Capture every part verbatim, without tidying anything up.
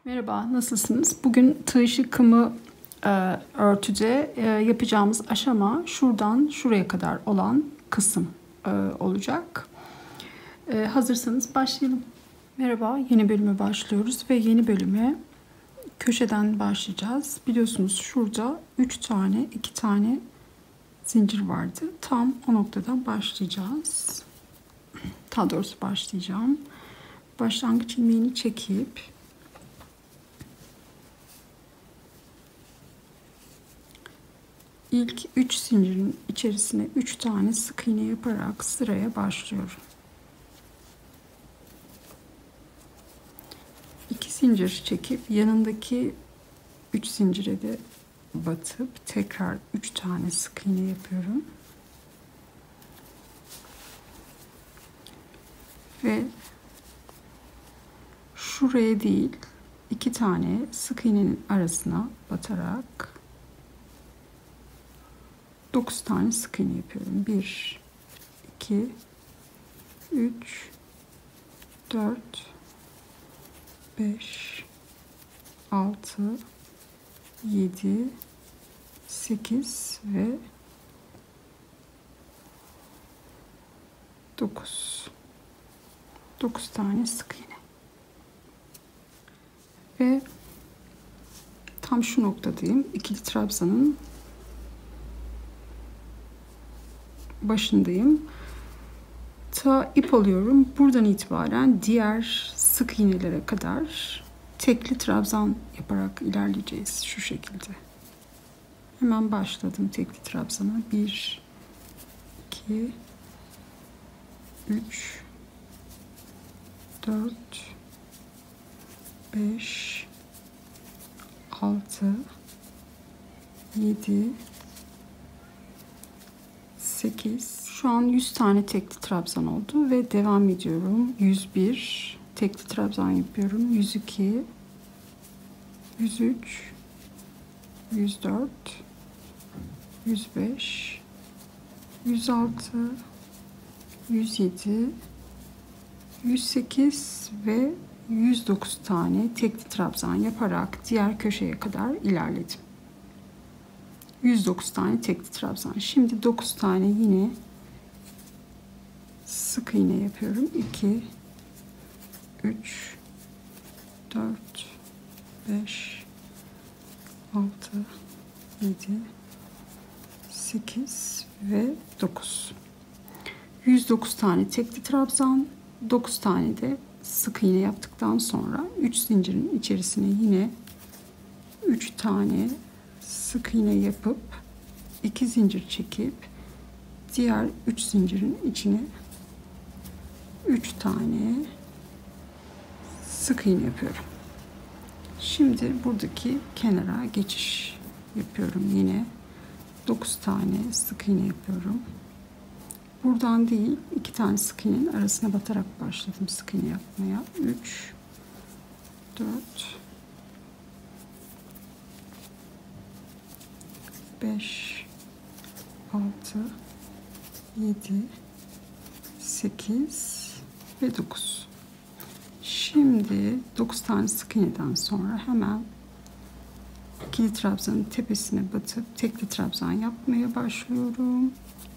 Merhaba, nasılsınız? Bugün tığ işi kımı e, örtüde e, yapacağımız aşama şuradan şuraya kadar olan kısım e, olacak. E, hazırsanız başlayalım. Merhaba, yeni bölüme başlıyoruz ve yeni bölüme köşeden başlayacağız. Biliyorsunuz şurada üç tane, iki tane zincir vardı. Tam o noktadan başlayacağız. Daha doğrusu başlayacağım. Başlangıç ilmeğini çekip İlk üç zincirin içerisine üç tane sık iğne yaparak sıraya başlıyorum. iki zincir çekip yanındaki üç zincire de batıp tekrar üç tane sık iğne yapıyorum. Ve şuraya değil, iki tane sık iğnenin arasına batarak dokuz tane sık iğne yapıyorum. bir, iki, üç, dört, beş, altı, yedi, sekiz ve dokuz. dokuz tane sık iğne. Ve tam şu noktadayım. İkili trabzanın başındayım. Ta ip alıyorum. Buradan itibaren diğer sık iğnelere kadar tekli trabzan yaparak ilerleyeceğiz. Şu şekilde. Hemen başladım tekli trabzana. bir, iki, üç, dört, beş, altı, yedi, sekiz. Şu an yüz tane tekli trabzan oldu ve devam ediyorum. yüz bir tekli trabzan yapıyorum. yüz iki, yüz üç, yüz dört, yüz beş, yüz altı, yüz yedi, yüz sekiz ve yüz dokuz tane tekli trabzan yaparak diğer köşeye kadar ilerledim. yüz dokuz tane tekli trabzan. Şimdi dokuz tane yine sık iğne yapıyorum. iki, üç, dört, beş, altı, yedi, sekiz ve dokuz. yüz dokuz tane tekli trabzan, dokuz tane de sık iğne yaptıktan sonra üç zincirin içerisine yine üç tane sık iğne yapıp iki zincir çekip diğer üç zincirin içine üç tane sık iğne yapıyorum. Şimdi buradaki kenara geçiş yapıyorum. Yine dokuz tane sık iğne yapıyorum. Buradan değil, iki tane sık iğnenin arasına batarak başladım sık iğne yapmaya. üç, dört, beş, altı, yedi, sekiz ve dokuz. Şimdi dokuz tane sık iğneden sonra hemen ikili trabzanın tepesine batıp tekli trabzan yapmaya başlıyorum.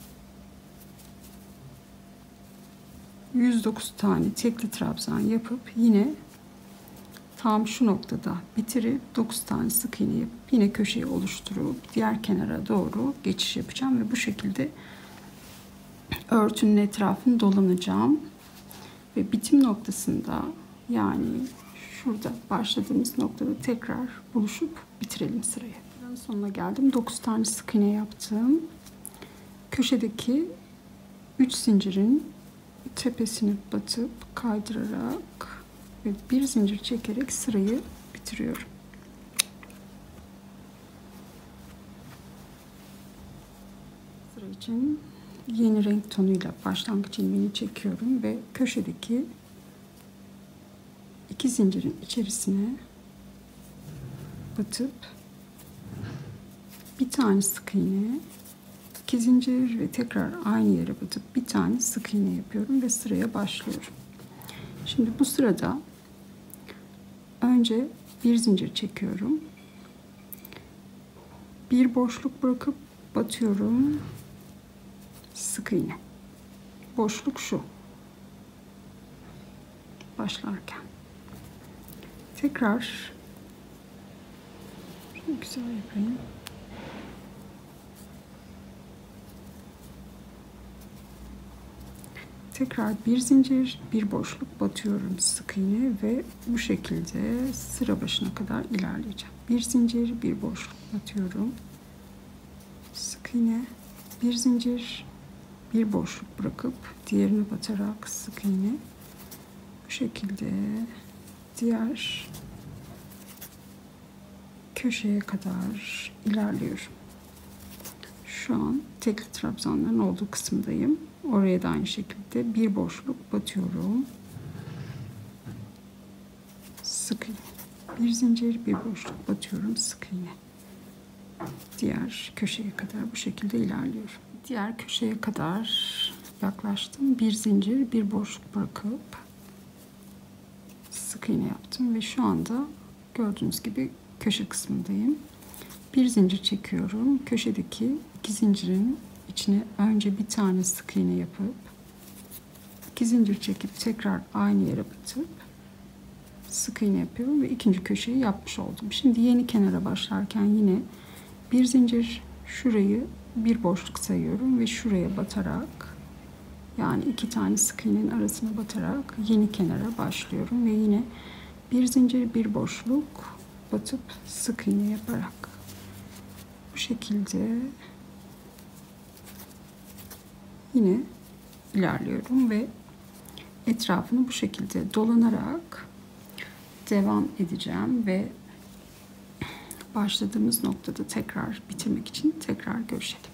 yüz dokuz tane tekli trabzan yapıp yine tam şu noktada bitirip dokuz tane sık iğne yapıp yine köşeyi oluşturup diğer kenara doğru geçiş yapacağım ve bu şekilde örtünün etrafını dolanacağım ve bitim noktasında, yani şurada başladığımız noktada tekrar buluşup bitirelim sırayı. Sıranın sonuna geldim. dokuz tane sık iğne yaptım. Köşedeki üç zincirin tepesini batıp kaydırarak ve bir zincir çekerek sırayı bitiriyorum. Sıra için yeni renk tonuyla başlangıç ilmeğini çekiyorum ve köşedeki iki zincirin içerisine batıp bir tane sık iğne, iki zincir ve tekrar aynı yere batıp bir tane sık iğne yapıyorum ve sıraya başlıyorum. Şimdi bu sırada önce bir zincir çekiyorum. Bir boşluk bırakıp batıyorum. Sık iğne. Boşluk şu. Başlarken. Tekrar şunu güzel yapayım. Tekrar bir zincir, bir boşluk batıyorum sık iğne ve bu şekilde sıra başına kadar ilerleyeceğim. Bir zincir, bir boşluk batıyorum. Sık iğne, bir zincir, bir boşluk bırakıp diğerini batarak sık iğne. Bu şekilde diğer köşeye kadar ilerliyorum. Şu an tekli trabzanların olduğu kısımdayım. Oraya da aynı şekilde bir boşluk batıyorum. Sık iğne. Bir zincir, bir boşluk batıyorum. Sık iğne. Diğer köşeye kadar bu şekilde ilerliyorum. Diğer köşeye kadar yaklaştım. Bir zincir, bir boşluk bırakıp sık iğne yaptım ve şu anda gördüğünüz gibi köşe kısmındayım. Bir zincir çekiyorum. Köşedeki iki zincirin içine önce bir tane sık iğne yapıp iki zincir çekip tekrar aynı yere batıp sık iğne yapıyorum ve ikinci köşeyi yapmış oldum. Şimdi yeni kenara başlarken yine bir zincir, şurayı bir boşluk sayıyorum ve şuraya batarak, yani iki tane sık iğnenin arasına batarak yeni kenara başlıyorum ve yine bir zincir, bir boşluk batıp sık iğne yaparak bu şekilde yine ilerliyorum ve etrafını bu şekilde dolanarak devam edeceğim ve başladığımız noktada tekrar bitirmek için tekrar görüşelim.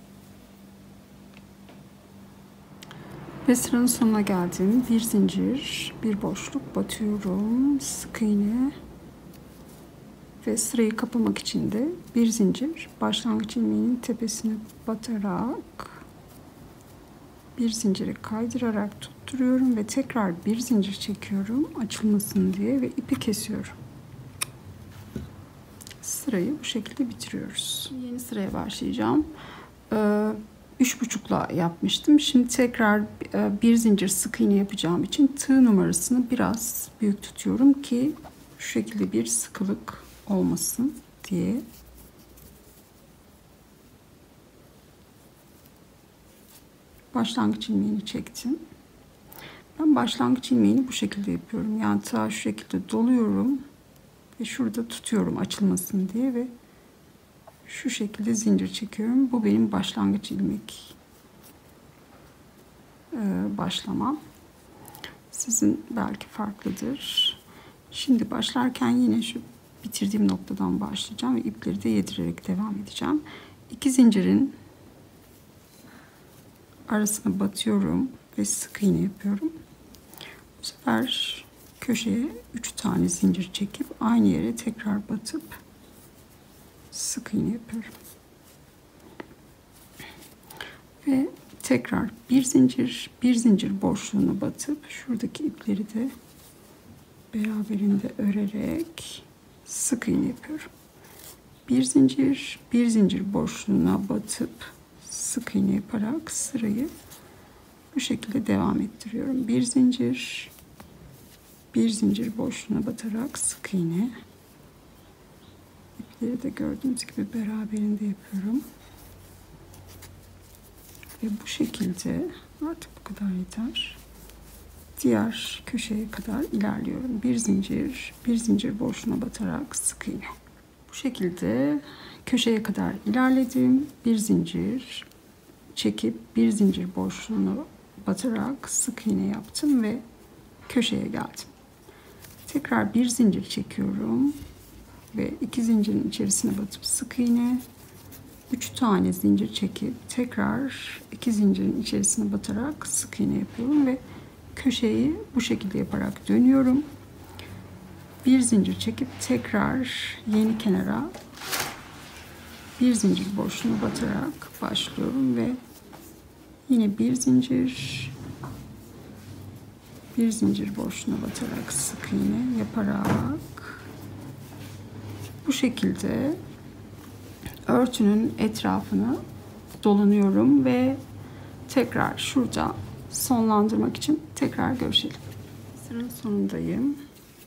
Ve sıranın sonuna geldim. Bir zincir, bir boşluk batıyorum. Sık iğne ve sırayı kapamak için de bir zincir, başlangıç ilmeğinin tepesine batarak bir zinciri kaydırarak tutturuyorum ve tekrar bir zincir çekiyorum açılmasın diye ve ipi kesiyorum. Sırayı bu şekilde bitiriyoruz. Yeni sıraya başlayacağım. Ee, üç buçukla yapmıştım. Şimdi tekrar bir zincir sık iğne yapacağım için tığ numarasını biraz büyük tutuyorum ki şu şekilde bir sıkılık olmasın diye. Başlangıç ilmeğini çektim. Ben başlangıç ilmeğini bu şekilde yapıyorum. Yani tığa şu şekilde doluyorum ve şurada tutuyorum açılmasın diye ve şu şekilde zincir çekiyorum. Bu benim başlangıç ilmek ee, başlamam. Sizin belki farklıdır. Şimdi başlarken yine şu bitirdiğim noktadan başlayacağım ve ipleri de yedirerek devam edeceğim. İki zincirin arasına batıyorum ve sık iğne yapıyorum. Bu sefer köşeye üç tane zincir çekip aynı yere tekrar batıp sık iğne yapıyorum. Ve tekrar bir zincir, bir zincir boşluğunu batıp şuradaki ipleri de beraberinde örerek sık iğne yapıyorum. Bir zincir, bir zincir boşluğuna batıp sık iğne yaparak sırayı bu şekilde devam ettiriyorum. Bir zincir, bir zincir boşluğuna batarak sık iğne. İpleri de gördüğünüz gibi beraberinde yapıyorum. Ve bu şekilde artık bu kadar yeter. Diğer köşeye kadar ilerliyorum. Bir zincir, bir zincir boşluğuna batarak sık iğne. Bu şekilde köşeye kadar ilerledim. Bir zincir çekip bir zincir boşluğunu batarak sık iğne yaptım ve köşeye geldim. Tekrar bir zincir çekiyorum ve iki zincirin içerisine batıp sık iğne, üç tane zincir çekip tekrar iki zincirin içerisine batarak sık iğne yapıyorum ve köşeyi bu şekilde yaparak dönüyorum. Bir zincir çekip tekrar yeni kenara bir zincir boşluğuna batarak başlıyorum ve yine bir zincir, bir zincir boşluğuna batarak sık iğne yaparak Bu şekilde örtünün etrafını dolanıyorum ve tekrar şurada sonlandırmak için tekrar görüşelim. Sıranın sonundayım.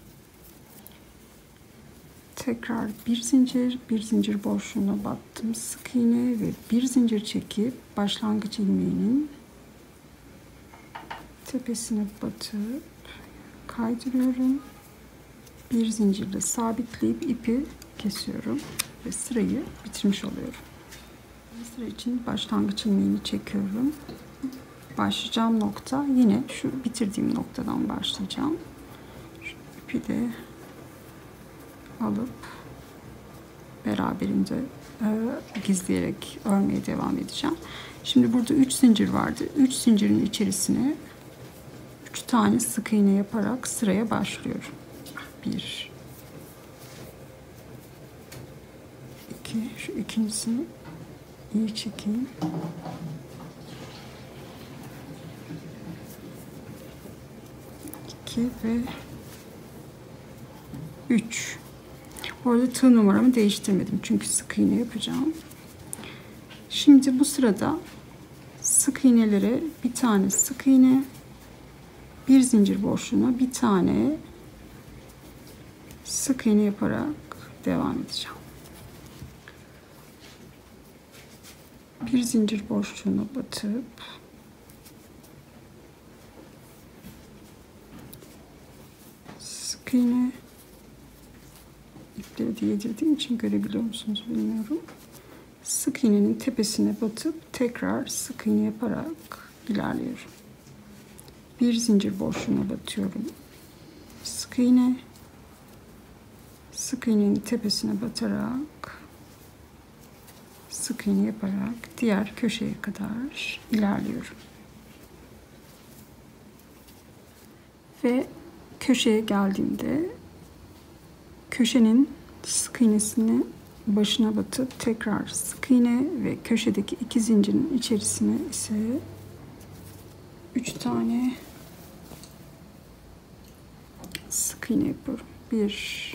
Tekrar bir zincir, bir zincir boşluğuna battım. Sık iğne ve bir zincir çekip başlangıç ilmeğinin tepesine batıp kaydırıyorum. Bir zincirle sabitleyip ipi kesiyorum ve sırayı bitirmiş oluyorum. Sıra için başlangıç ilmeğini çekiyorum. Başlayacağım nokta yine şu bitirdiğim noktadan başlayacağım. Şu ipi de alıp beraberinde e, gizleyerek örmeye devam edeceğim. Şimdi burada üç zincir vardı. üç zincirin içerisine üç tane sık iğne yaparak sıraya başlıyorum. bir iki, şu ikincisini iyi çekeyim. iki ve üç. Bu arada tığ numaramı değiştirmedim çünkü sık iğne yapacağım. Şimdi bu sırada sık iğnelere bir tane sık iğne, bir zincir boşluğuna bir tane sık iğne yaparak devam edeceğim. Bir zincir boşluğuna batıp sık iğne, ipleri de yedirdiğim için görebiliyor musunuz bilmiyorum. Sık iğnenin tepesine batıp tekrar sık iğne yaparak ilerliyorum. Bir zincir boşluğuna batıyorum. Sık iğne, sık iğnenin tepesine batarak sık iğne yaparak diğer köşeye kadar ilerliyorum. Ve köşeye geldiğimde köşenin sık iğnesini başına batıp tekrar sık iğne ve köşedeki iki zincirin içerisine ise üç tane sık iğne yapıyorum. bir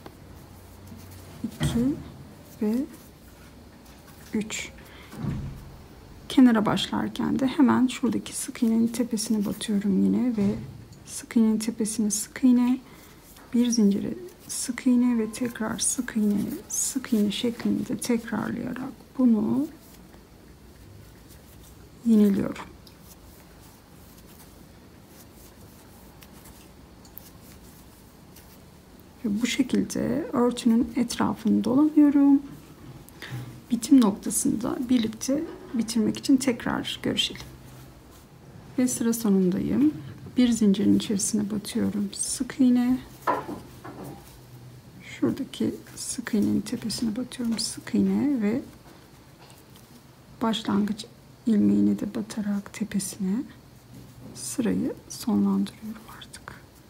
iki ve üç. Kenara başlarken de hemen şuradaki sık iğnenin tepesine batıyorum yine ve sık iğnenin tepesine sık iğne, bir zincire sık iğne ve tekrar sık iğne, sık iğne şeklinde tekrarlayarak bunu yineliyorum. Ve bu şekilde örtünün etrafını dolanıyorum. Bitim noktasında birlikte bitirmek için tekrar görüşelim. Ve sıra sonundayım. Bir zincirin içerisine batıyorum. Sık iğne. Şuradaki sık iğnenin tepesine batıyorum. Sık iğne ve başlangıç ilmeğini de batarak tepesine sırayı sonlandırıyorum artık.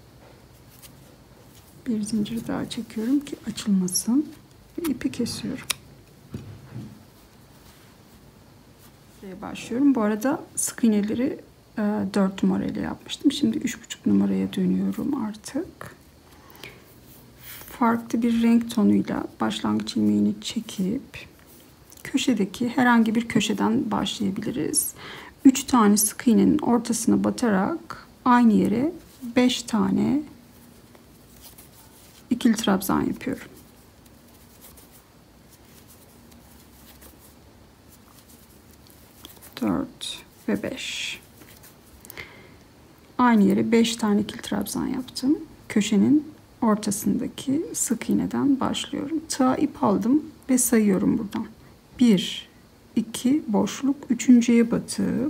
Bir zincir daha çekiyorum ki açılmasın ve ipi kesiyorum. Sıraya başlıyorum. Bu arada sık iğneleri dört numarayla yapmıştım. Şimdi üç buçuk numaraya dönüyorum artık. Farklı bir renk tonuyla başlangıç ilmeğini çekip köşedeki herhangi bir köşeden başlayabiliriz. üç tane sık iğnenin ortasına batarak aynı yere beş tane ikili trabzan yapıyorum. dört ve beş. Aynı yere beş tane ikili trabzan yaptım. Köşenin ortasındaki sık iğneden başlıyorum. Tığa ip aldım ve sayıyorum buradan. bir, iki boşluk, üçüncüye batıp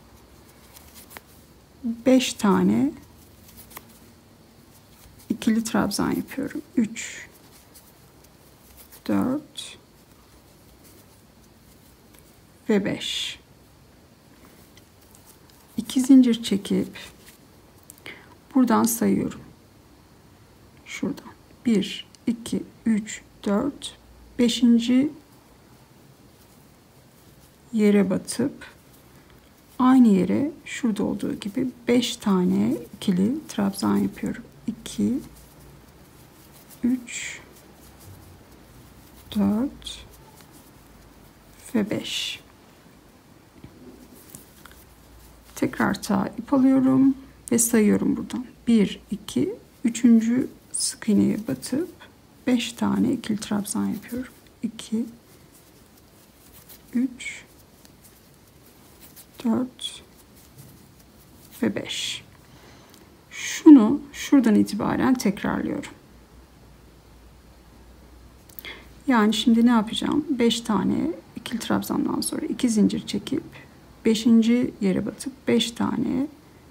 beş tane ikili trabzan yapıyorum. üç, dört ve beş. iki zincir çekip buradan sayıyorum. Şuradan bir, iki, üç, dört, beşinci yere batıp aynı yere şurada olduğu gibi beş tane ikili trabzan yapıyorum. iki, üç, dört ve beş. Tekrar tığ ip alıyorum ve sayıyorum buradan. bir, iki, üçüncü sık iğneye batıp beş tane ikili trabzan yapıyorum. iki, üç, dört ve beş. Şunu şuradan itibaren tekrarlıyorum. Yani şimdi ne yapacağım? beş tane ikili trabzandan sonra iki zincir çekip beşinci yere batıp beş tane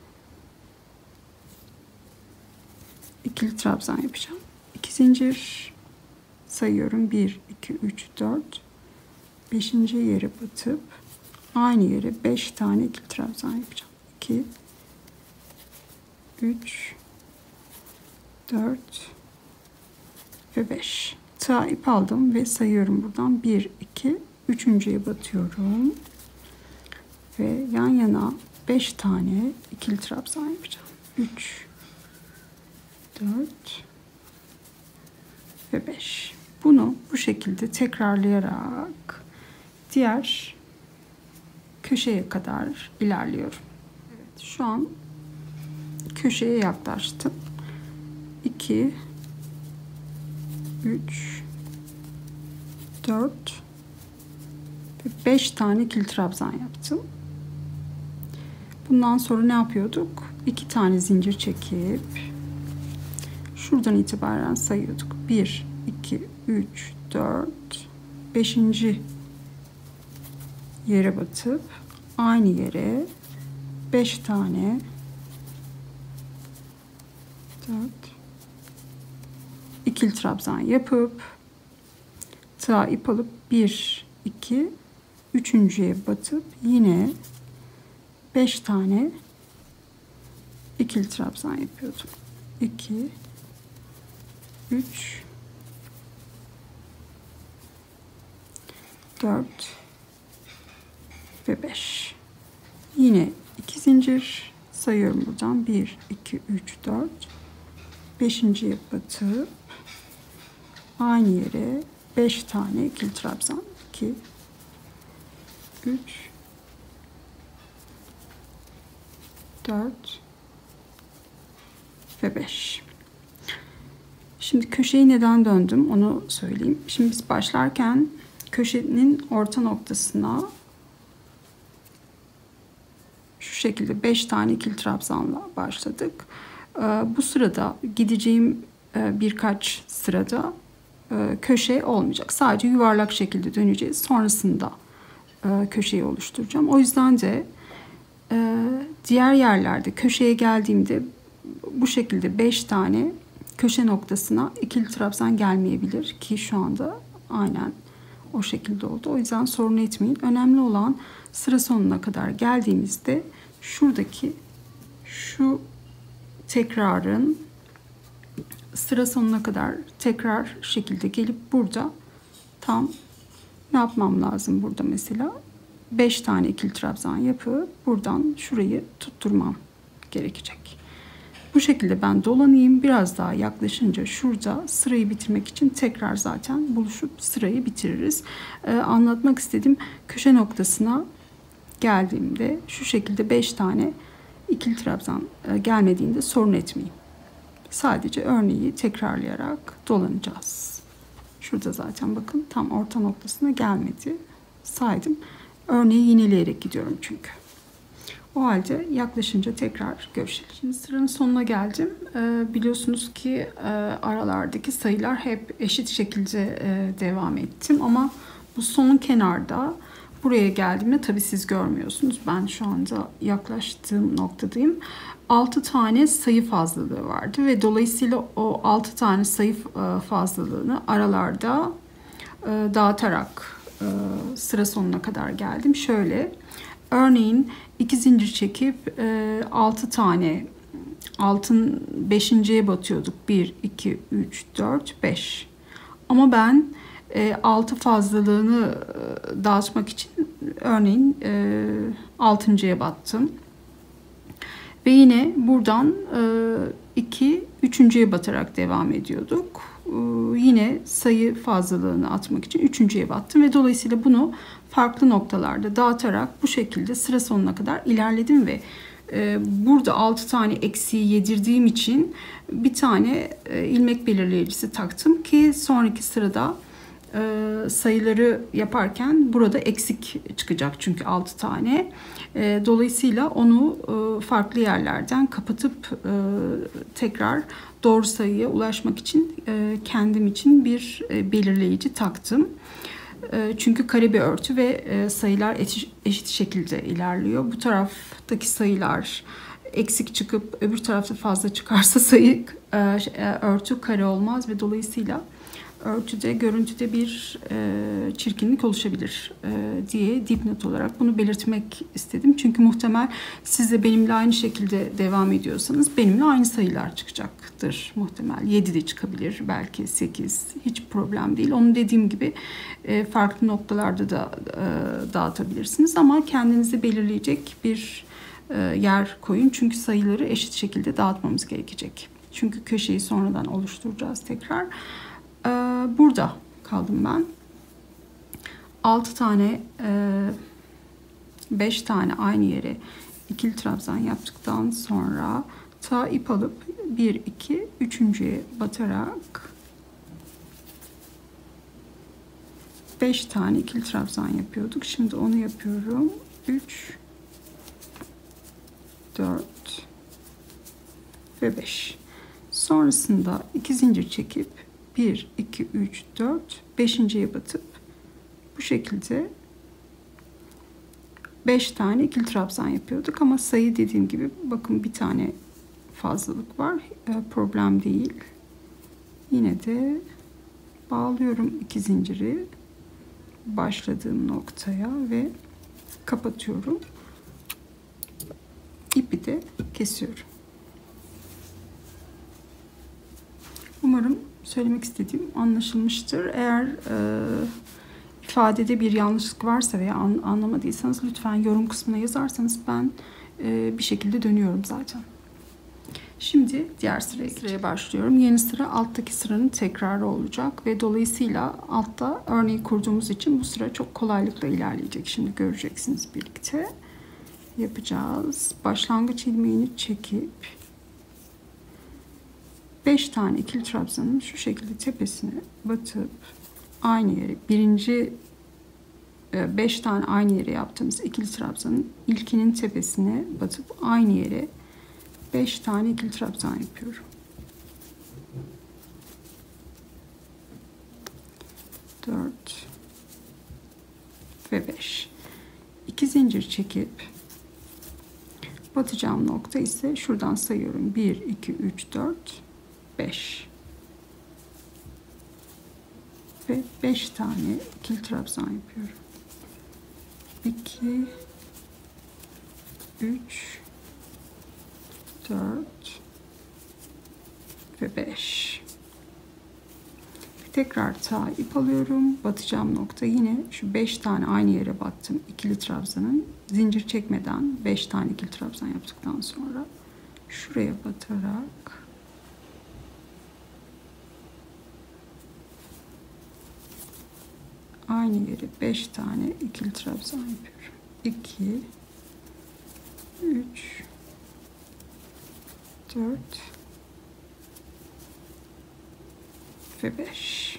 ikili trabzan yapacağım. iki zincir sayıyorum. bir, iki, üç, dört. beşinci yere batıp aynı yere beş tane ikili trabzan yapacağım. iki, üç, dört ve beş. Tığ ip aldım ve sayıyorum buradan. bir, iki, üçüncüye batıyorum. Ve yan yana beş tane ikili trabzan yapacağım. üç, dört ve beş. Bunu bu şekilde tekrarlayarak diğer köşeye kadar ilerliyorum. Evet, şu an köşeye yaklaştım. iki, üç, dört ve beş tane ikili trabzan yaptım. Bundan sonra ne yapıyorduk? iki tane zincir çekip şuradan itibaren sayıyorduk. bir, iki, üç, dört, beşinci yere batıp aynı yere beş tane dört ikili trabzan yapıp tığ ip alıp bir, iki, üçüncüye batıp yine beş tane ikili trabzan yapıyordum. iki, üç, dört ve beş. Yine iki zincir sayıyorum buradan. bir, iki, üç, dört. beşinciye batıp aynı yere beş tane ikili trabzan. iki, üç, dört ve beş. Şimdi köşeyi neden döndüm onu söyleyeyim. Şimdi biz başlarken köşenin orta noktasına şu şekilde beş tane ikili trabzanla başladık. Bu sırada gideceğim birkaç sırada köşe olmayacak. Sadece yuvarlak şekilde döneceğiz. Sonrasında köşeyi oluşturacağım. O yüzden de diğer yerlerde köşeye geldiğimde bu şekilde beş tane köşe noktasına ikili trabzan gelmeyebilir ki şu anda aynen o şekilde oldu. O yüzden sorun etmeyin. Önemli olan sıra sonuna kadar geldiğimizde şuradaki şu tekrarın sıra sonuna kadar tekrar şekilde gelip burada tam ne yapmam lazım burada mesela beş tane ikili trabzan yapıp buradan şurayı tutturmam gerekecek. Bu şekilde ben dolanayım. Biraz daha yaklaşınca şurada sırayı bitirmek için tekrar zaten buluşup sırayı bitiririz. Ee, anlatmak istediğim köşe noktasına geldiğimde şu şekilde beş tane ikili trabzan e, gelmediğinde sorun etmeyin. Sadece örneği tekrarlayarak dolanacağız. Şurada zaten bakın tam orta noktasına gelmedi. Saydım. Örneği yineleyerek gidiyorum çünkü. O halde yaklaşınca tekrar görüşelim. Şimdi sıranın sonuna geldim. Ee, biliyorsunuz ki e, aralardaki sayılar hep eşit şekilde e, devam ettim. Ama bu son kenarda buraya geldiğimde tabii siz görmüyorsunuz. Ben şu anda yaklaştığım noktadayım. altı tane sayı fazlalığı vardı ve dolayısıyla o altı tane sayı fazlalığını aralarda e, dağıtarak e, sıra sonuna kadar geldim. Şöyle örneğin iki zincir çekip e, altı tane altın beşinciye batıyorduk. bir, iki, üç, dört, beş. Ama ben e, altı fazlalığını e, dağıtmak için örneğin e, altıncıya battım. Ve yine buradan iki, üçüncüye batarak devam ediyorduk. yine sayı fazlalığını atmak için üçüncüye battım ve dolayısıyla bunu farklı noktalarda dağıtarak bu şekilde sıra sonuna kadar ilerledim ve burada altı tane eksiği yedirdiğim için bir tane ilmek belirleyicisi taktım ki sonraki sırada sayıları yaparken burada eksik çıkacak çünkü altı tane. Dolayısıyla onu farklı yerlerden kapatıp tekrar doğru sayıya ulaşmak için kendim için bir belirleyici taktım. Çünkü kare bir örtü ve sayılar eşit şekilde ilerliyor. Bu taraftaki sayılar eksik çıkıp öbür tarafta fazla çıkarsa sayı örtü kare olmaz ve dolayısıyla örtüde, görüntüde bir e, çirkinlik oluşabilir e, diye dipnot olarak bunu belirtmek istedim. Çünkü muhtemel siz de benimle aynı şekilde devam ediyorsanız benimle aynı sayılar çıkacaktır muhtemel. yedi de çıkabilir, belki sekiz, hiç problem değil. Onu dediğim gibi e, farklı noktalarda da e, dağıtabilirsiniz ama kendinizi belirleyecek bir e, yer koyun. Çünkü sayıları eşit şekilde dağıtmamız gerekecek. Çünkü köşeyi sonradan oluşturacağız tekrar. Burada kaldım ben. altı tane, beş tane aynı yere ikili trabzan yaptıktan sonra ta ip alıp bir, iki, üçüncüye batarak beş tane ikili trabzan yapıyorduk. Şimdi onu yapıyorum. üç, dört ve beş. Sonrasında iki zincir çekip bir, iki, üç, dört, beşinciye batıp bu şekilde beş tane ikili trabzan yapıyorduk ama sayı dediğim gibi bakın bir tane fazlalık var, problem değil. Yine de bağlıyorum iki zinciri başladığım noktaya ve kapatıyorum. İpi de kesiyorum. Umarım söylemek istediğim anlaşılmıştır. Eğer e, ifadede bir yanlışlık varsa veya an, anlamadıysanız lütfen yorum kısmına yazarsanız ben e, bir şekilde dönüyorum zaten. Şimdi diğer sıraya, sıraya başlıyorum. Yeni sıra alttaki sıranın tekrarı olacak ve dolayısıyla altta örneği kurduğumuz için bu sıra çok kolaylıkla ilerleyecek. Şimdi göreceksiniz birlikte. Yapacağız. Başlangıç ilmeğini çekip beş tane ikili trabzanın şu şekilde tepesine batıp aynı yere birinci beş tane aynı yere yaptığımız ikili trabzanın ilkinin tepesine batıp aynı yere beş tane ikili trabzan yapıyorum. dört ve beş. iki zincir çekip batacağım nokta ise şuradan sayıyorum. bir, iki, üç, dört, beş. Ve beş tane ikili trabzan yapıyorum. iki, üç, dört ve beş. Tekrar ta ip alıyorum. Batacağım nokta yine şu beş tane aynı yere battım. İkili trabzanın zincir çekmeden beş tane ikili trabzan yaptıktan sonra şuraya batarak aynı yere beş tane ikili trabzan yapıyorum. iki, üç, dört ve beş.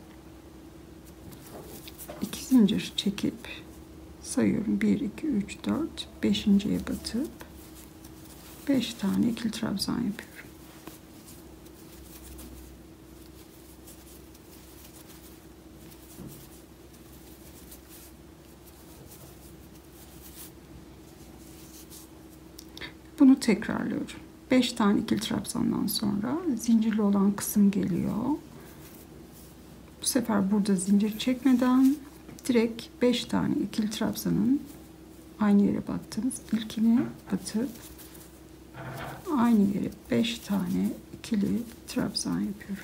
iki zincir çekip sayıyorum. bir, iki, üç, dört. beşinciye batıp beş tane ikili trabzan yapıyorum. Bunu tekrarlıyorum. beş tane ikili trabzandan sonra zincirli olan kısım geliyor. Bu sefer burada zincir çekmeden direkt beş tane ikili trabzanın aynı yere battığımız ilkine batıp aynı yere beş tane ikili trabzan yapıyorum.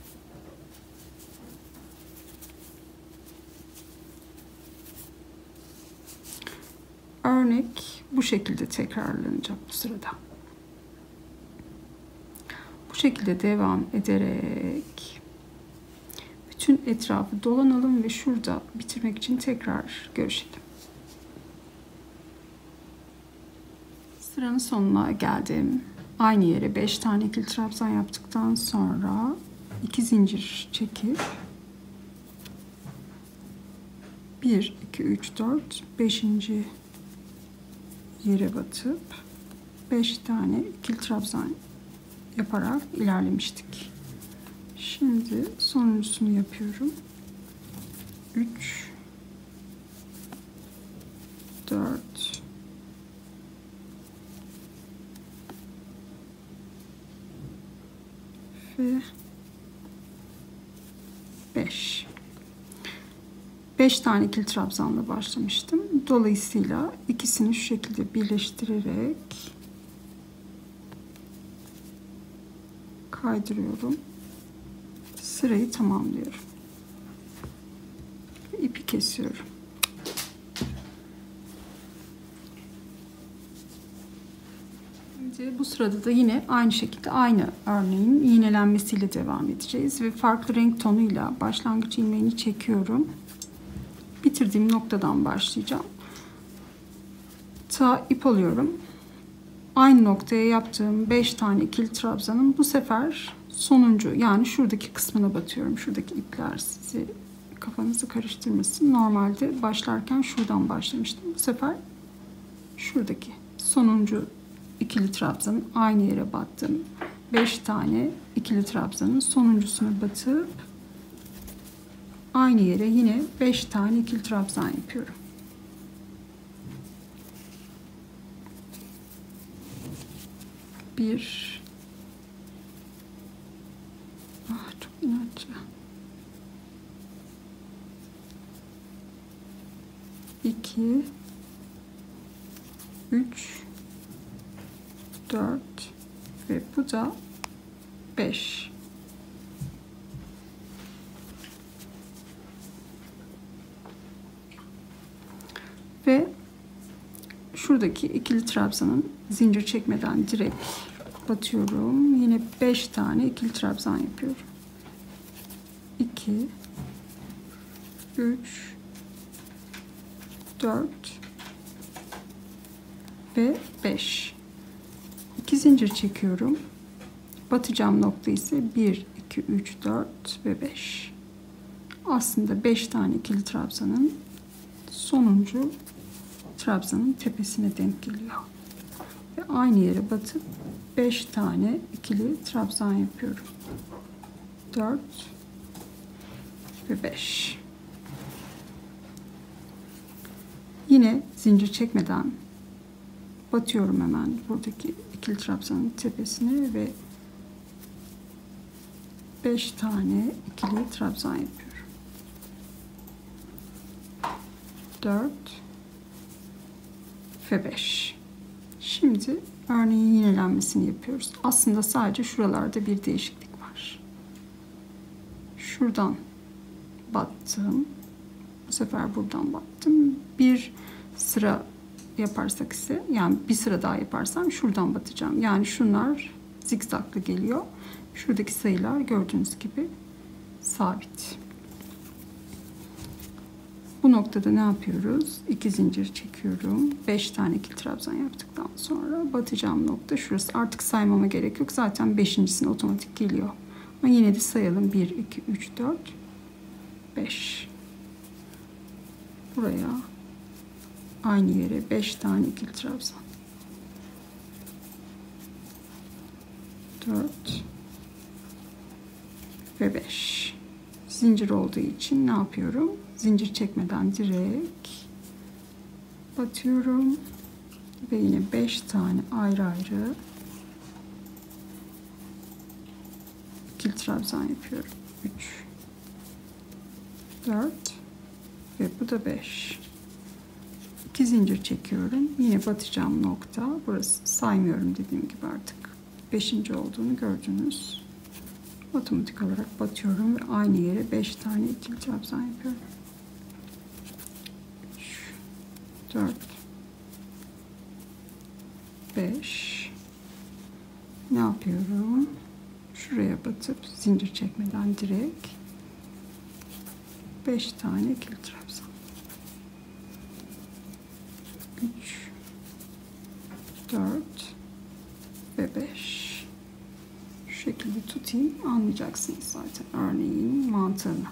Örnek bu şekilde tekrarlanacak bu sırada. Bu şekilde devam ederek bütün etrafı dolanalım ve şurada bitirmek için tekrar görüşelim. Sıranın sonuna geldim. Aynı yere beş tane ikili trabzan yaptıktan sonra iki zincir çekip bir, iki, üç, dört, beşinci yere batıp beş tane ikili trabzan yaparak ilerlemiştik. Şimdi sonuncusunu yapıyorum. üç, dört, ve beş. beş tane ikili trabzanla başlamıştım. Dolayısıyla ikisini şu şekilde birleştirerek kaydırıyorum. Sırayı tamamlıyorum. İpi kesiyorum. Şimdi bu sırada da yine aynı şekilde aynı örneğin iğnelenmesiyle devam edeceğiz ve farklı renk tonuyla başlangıç ilmeğini çekiyorum. Bitirdiğim noktadan başlayacağım. Ta ip alıyorum. Aynı noktaya yaptığım beş tane ikili trabzanın bu sefer sonuncu, yani şuradaki kısmına batıyorum. Şuradaki ipler sizi kafanızı karıştırmasın. Normalde başlarken şuradan başlamıştım. Bu sefer şuradaki sonuncu ikili trabzanın aynı yere battım. beş tane ikili trabzanın sonuncusuna batıp aynı yere yine beş tane ikili trabzan yapıyorum. Bir, ah çok inatçı. İki, üç, dört ve bu da beş. Ve şuradaki ikili trabzanın zincir çekmeden direkt batıyorum. Yine beş tane ikili trabzan yapıyorum. iki, üç, dört ve beş. iki zincir çekiyorum. Batacağım nokta ise bir, iki, üç, dört ve beş. Aslında beş tane ikili trabzanın sonuncu trabzanın tepesine denk geliyor. Ve aynı yere batıp beş tane ikili trabzan yapıyorum. dört ve beş. Yine zincir çekmeden batıyorum hemen buradaki ikili trabzanın tepesine ve beş tane ikili trabzan yapıyorum. dört ve beş. Şimdi örneğin yinelenmesini yapıyoruz. Aslında sadece şuralarda bir değişiklik var. Şuradan battım. Bu sefer buradan battım. Bir sıra yaparsak ise, yani bir sıra daha yaparsam şuradan batacağım. Yani şunlar zikzaklı geliyor. Şuradaki sayılar gördüğünüz gibi sabit. Bu noktada ne yapıyoruz? iki zincir çekiyorum. beş tane ikili trabzan yaptıktan sonra batacağım nokta şurası. Artık saymama gerek yok. Zaten beşincisine otomatik geliyor. Ama yine de sayalım. bir, iki, üç, dört, beş. Buraya aynı yere beş tane ikili trabzan. dört ve beş. Zincir olduğu için ne yapıyorum? Zincir çekmeden direkt batıyorum ve yine beş tane ayrı ayrı ikili trabzan yapıyorum. üç, dört ve bu da beş. iki zincir çekiyorum. Yine batacağım nokta burası. Saymıyorum dediğim gibi artık. beşinci olduğunu gördünüz. Otomatik olarak batıyorum ve aynı yere beş tane ikili trabzan yapıyorum. üç, dört, beş. Ne yapıyorum? Şuraya batıp zincir çekmeden direkt beş tane ikili trabzan. üç, dört ve beş. Şu şekilde tutayım, anlayacaksınız zaten örneğin mantığını.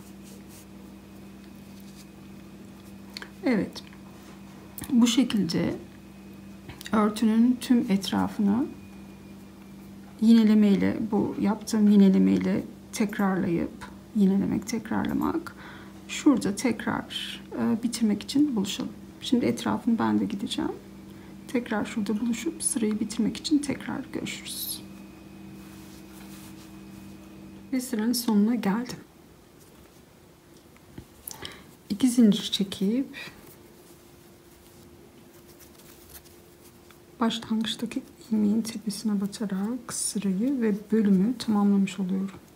Evet. Bu şekilde örtünün tüm etrafını yinelemeyle, bu yaptığım yinelemeyle tekrarlayıp, yinelemek, tekrarlamak, şurada tekrar e, bitirmek için buluşalım. Şimdi etrafını ben de gideceğim. Tekrar şurada buluşup sırayı bitirmek için tekrar görüşürüz. Ve sıranın sonuna geldim. İki zincir çekip başlangıçtaki ilmeğin tepesine batarak sırayı ve bölümü tamamlamış oluyorum.